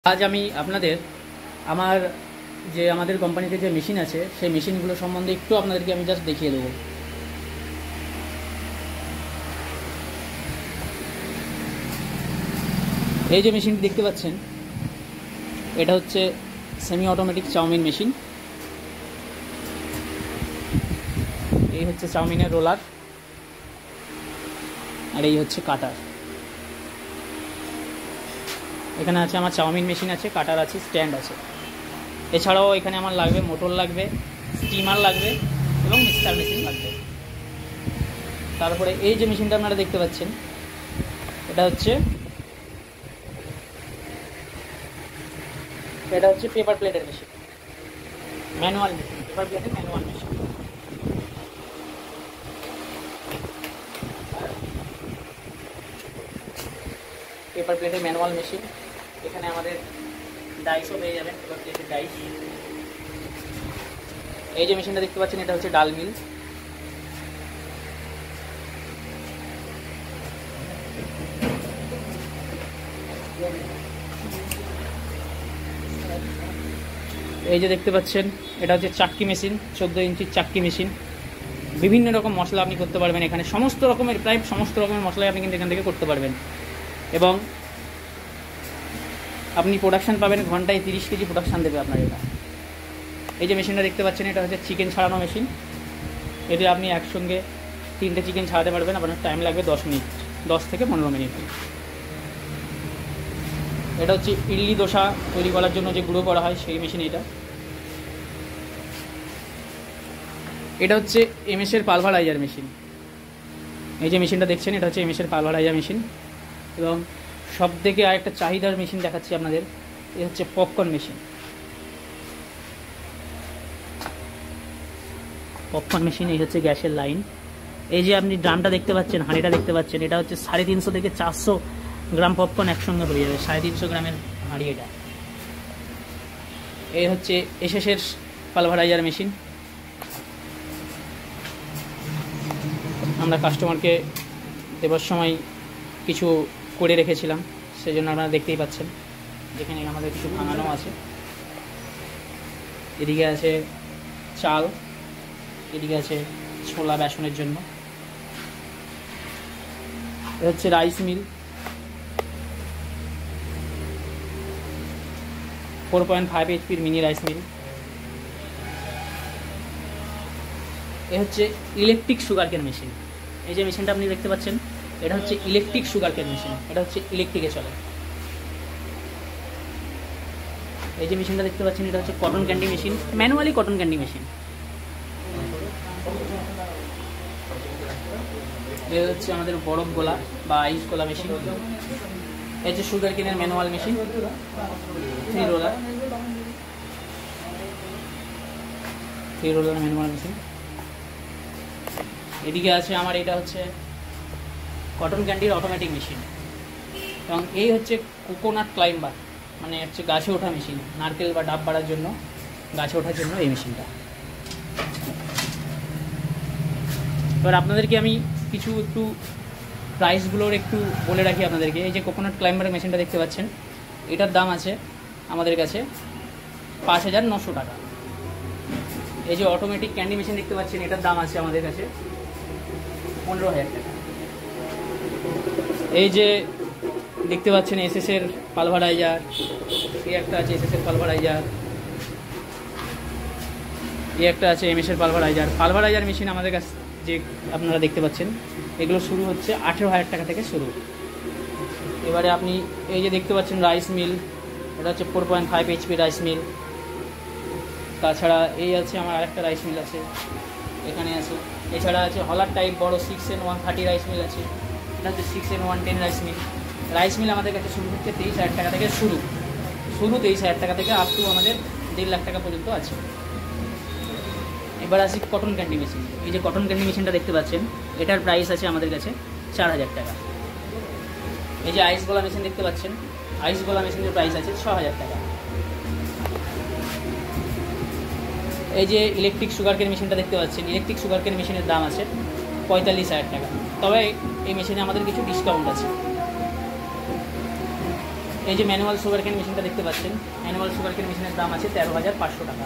আজ আমি আপনাদের আমাদের কোম্পানিতে যে মেশিন আছে সেই মেশিনগুলো সম্বন্ধে একটু আপনাদেরকে আমি জাস্ট দেখিয়ে দেবো। এই যে মেশিনটি দেখতে পাচ্ছেন, এটা হচ্ছে সেমি অটোমেটিক চাউমিন মেশিন। এই হচ্ছে চাউমিনের রোলার, আর এই হচ্ছে কাটার। এখানে আছে আমার চাউমিন মেশিন আছে, কাটার আছে, স্ট্যান্ড আছে। এছাড়াও এখানে আমার লাগবে মোটর লাগবে, স্টিমার লাগবে এবং মিক্সার মেশিন লাগবে। তারপরে এই যে মেশিনটা আপনারা দেখতে পাচ্ছেন, এটা হচ্ছে পেপার প্লেটের মেশিন, ম্যানুয়াল মেশিন, পেপার প্লেটের ম্যানুয়াল মেশিন। পেপার প্লেটের ম্যানুয়াল মেশিন। এখানে আমাদের ডাইসও পেয়ে যাবেন, পেপার প্লেটের ডাইস। এই যে মেশিনটা দেখতে পাচ্ছেন, এটা হচ্ছে ডাল মিল। এই যে দেখতে পাচ্ছেন, এটা হচ্ছে চাক্কি মেশিন, 14 ইঞ্চির চাক্কি মেশিন। বিভিন্ন রকম মশলা আপনি করতে পারবেন এখানে, প্রায় সমস্ত রকমের মশলাই আপনি কিন্তু এখান থেকে করতে পারবেন। এবং আপনি প্রোডাকশান পাবেন, ঘন্টায় 30 কেজি প্রোডাকশান দেবে আপনার এটা। এই যে মেশিনটা দেখতে পাচ্ছেন, এটা হচ্ছে চিকেন ছাড়ানো মেশিন। এতে আপনি একসঙ্গে 3টে চিকেন ছাড়াতে পারবেন। আপনার টাইম লাগবে 10 মিনিট, 10 থেকে 15 মিনিট। এটা হচ্ছে ইডলি দোসা তৈরি করার জন্য যে গুঁড়ো করা হয় সেই মেশিন এটা। এটা হচ্ছে এমএসের পালভারাইজার মেশিন। এই যে মেশিনটা দেখছেন, এটা হচ্ছে এমএসের পালভারাইজার মেশিন। এবং সব থেকে আরেকটা চাহিদার মেশিন দেখাচ্ছি আপনাদের, এই হচ্ছে পপকর্ন মেশিন। পপকর্ন মেশিন, এই হচ্ছে গ্যাসের লাইন। এই যে আপনি ড্রামটা দেখতে পাচ্ছেন, হাঁড়িটা দেখতে পাচ্ছেন, এটা হচ্ছে 350 থেকে 400 গ্রাম পপকর্ন একসঙ্গে হয়ে যাবে। 350 গ্রামের হাঁড়ি এটা। এই হচ্ছে এসএসের পালভারাইজার মেশিন। আমরা কাস্টমারকে দেবার সময় কিছু করে রেখেছিলাম, সেজন্য আপনারা দেখতেই পাচ্ছেন যেখানে আমাদের কিছু ভাঙানো আছে। এদিকে আছে চাল, এদিকে আছে ছোলা বেসনের জন্য। এটা হচ্ছে rice mill, 4.5 HP mini rice mill. এ হচ্ছে ইলেকট্রিক সুগার কেন মেশিন। এই যে মেশিনটা আপনি দেখতে পাচ্ছেন, এটা হচ্ছে ইলেকট্রিক সুগার কেন মেশিন। এটা হচ্ছে ইলেকট্রিকে চলে। এই যে মেশিনটা দেখতে পাচ্ছেন, এটা হচ্ছে cotton candy machine, manually cotton candy machine. এটা হচ্ছে আমাদের বরফ গোলা বা আইস গোলা মেশিন। এই হচ্ছে সুগার কেনের manual machine, 3 roller manual machine. এদিকে আছে আমার, এটা হচ্ছে কটন ক্যান্ডির অটোমেটিক মেশিন। এবং এই হচ্ছে কোকোনাট ক্লাইম্বার, মানে হচ্ছে গাছে ওঠা মেশিন, নারকেল বা ডাব বাড়ার জন্য, গাছে ওঠার জন্য এই মেশিনটা। এবার আপনাদেরকে আমি একটু প্রাইসগুলোর একটু বলে রাখি আপনাদেরকে। এই যে কোকোনাট ক্লাইম্বার মেশিনটা দেখতে পাচ্ছেন, এটার দাম আছে আমাদের কাছে 5,900 টাকা। এই যে অটোমেটিক ক্যান্ডি মেশিন দেখতে পাচ্ছেন, এটার দাম আছে আমাদের কাছে 15,000 টাকা। এই যে দেখতে পাচ্ছেন এসএসের পালভারাইজার, এই একটা আছে এসএসের পালভারাইজার, এই একটা আছে এমএসের পালভারাইজার মেশিন আমাদের কাছে যে আপনারা দেখতে পাচ্ছেন, এগুলো শুরু হচ্ছে 18,000 টাকা থেকে শুরু। এবারে আপনি এই যে দেখতে পাচ্ছেন রাইস মিল, এটা হচ্ছে 4.5 HP রাইস মিল। তাছাড়া এই আছে আমার আরেকটা রাইস মিল আছে এখানে আছে। এছাড়া আছে হলার টাইপ বড় 6N130 রাইস মিল আছে। এটা হচ্ছে 6N110 rice mill. Rice mill আমাদের কাছে শুরু হচ্ছে 23,000 টাকা থেকে শুরু 23,000 টাকা থেকে আপ টু আমাদের 1.5 লাখ টাকা পর্যন্ত আছে। এবার আসি কটন ক্যান্ডি মেশিন। এই যে কটন ক্যান্ডি মেশিনটা দেখতে পাচ্ছেন, এটার প্রাইস আছে আমাদের কাছে 4,000 টাকা। এই যে আইস গোলা মেশিন দেখতে পাচ্ছেন, আইস গোলা মেশিনের প্রাইস আছে 6,000 টাকা। এই যে ইলেকট্রিক সুগার কেন মেশিনটা দেখতে পাচ্ছেন, ইলেকট্রিক সুগার কেন মেশিনের দাম আছে 45,000 টাকা। তবে এই মেশিনে আমাদের কিছু ডিসকাউন্ট আছে। এই যে ম্যানুয়াল সুগার কেন মেশিনটা দেখতে পাচ্ছেন, ম্যানুয়াল সুগার কেন মেশিনের দাম আছে 13,500 টাকা।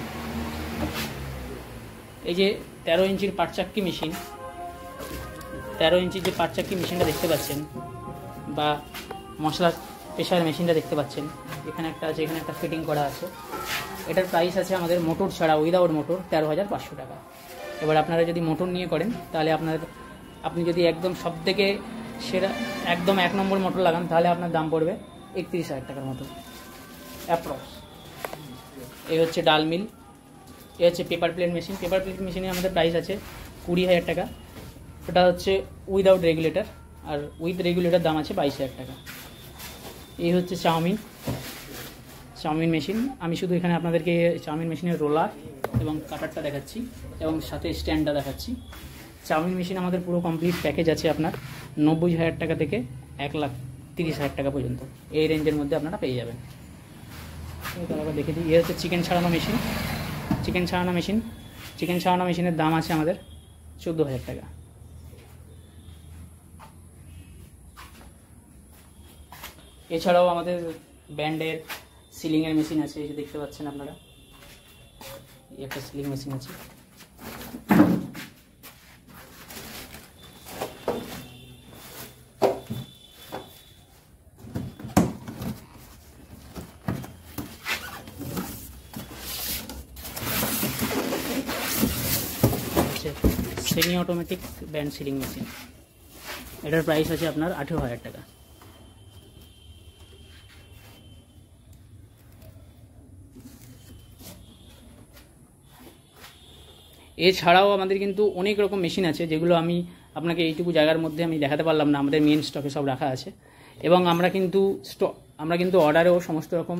এই যে 13 ইঞ্চির পাটচাক্কি মেশিন, 13 ইঞ্চির যে পাটচাক্কি মেশিনটা দেখতে পাচ্ছেন বা মশলা পেশার মেশিনটা দেখতে পাচ্ছেন, এখানে একটা আছে, এখানে একটা ফিটিং করা আছে। এটার প্রাইস আছে আমাদের মোটর ছাড়া, উইদাউট মোটর 13,500 টাকা। এবার আপনারা যদি মোটর নিয়ে করেন তাহলে আপনি যদি একদম সব থেকে সেরা একদম 1 নম্বর মোটর লাগান তাহলে আপনার দাম পড়বে 31,000 টাকার মতো অ্যাপ্রক্স। এই হচ্ছে ডাল মিল, এই হচ্ছে paper plate machine. Paper plate মেশিনে আমাদের প্রাইস আছে 20,000 টাকা। ওটা হচ্ছে উইদাউট রেগুলেটর, আর উইথ রেগুলেটর দাম আছে 22,000 টাকা। এই হচ্ছে চাউমিন মেশিন। আমি শুধু এখানে আপনাদেরকে চাউমিন মেশিনের রোলার এবং কাটারটা দেখাচ্ছি এবং সাথে স্ট্যান্ডটা দেখাচ্ছি। চাউমিন মেশিন আমাদের পুরো কমপ্লিট প্যাকেজ আছে আপনার 90,000 টাকা থেকে 1,30,000 টাকা পর্যন্ত, এই রেঞ্জের মধ্যে আপনারা পেয়ে যাবেন। তারপর দেখে দিই, এ হচ্ছে চিকেন ছাড়ানো মেশিন। চিকেন ছাড়ানো মেশিনের দাম আছে আমাদের 14,000 টাকা। এছাড়াও আমাদের ব্যান্ডের সিলিংয়ের মেশিন আছে, এই যে দেখতে পাচ্ছেন আপনারা, একটা সিলিং মেশিন আছে। Semi automatic band sealing machine, এটার প্রাইস আছে আপনার 18,000 টাকা। এছাড়াও আমাদের কিন্তু অনেক রকম মেশিন আছে যেগুলো আমি আপনাকে এইটুকু জায়গার মধ্যে আমি দেখাতে পারলাম না, আমাদের মেন স্টকে সব রাখা আছে। এবং আমরা কিন্তু অর্ডারেও সমস্ত রকম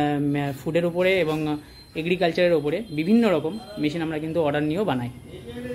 ফুডের উপরে এবং এগ্রিকালচারের উপরে বিভিন্ন রকম মেশিন আমরা কিন্তু অর্ডার নিয়েও বানাই।